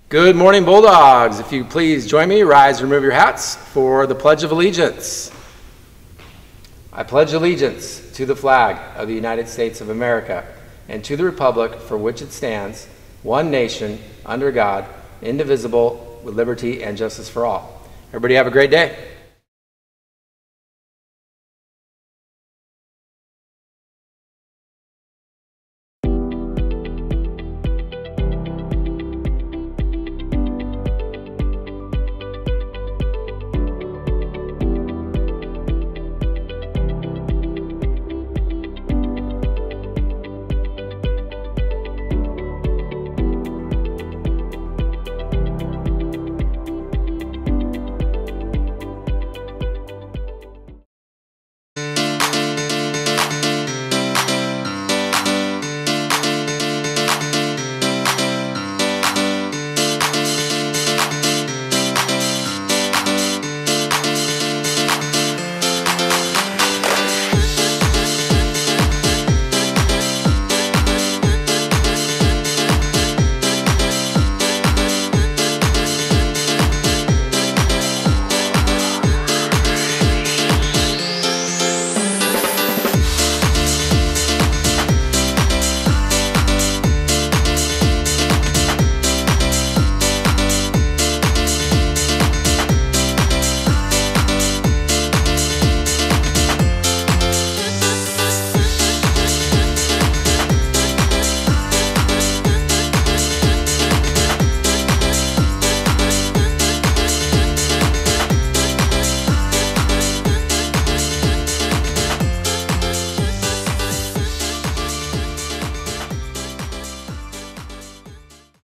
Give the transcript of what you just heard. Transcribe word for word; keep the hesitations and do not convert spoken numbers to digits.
Good morning, Bulldogs. If you please join me, rise and remove your hats for the Pledge of Allegiance. I pledge allegiance to the flag of the United States of America and to the republic for which it stands, one nation, under God, indivisible, with liberty and justice for all. Everybody have a great day.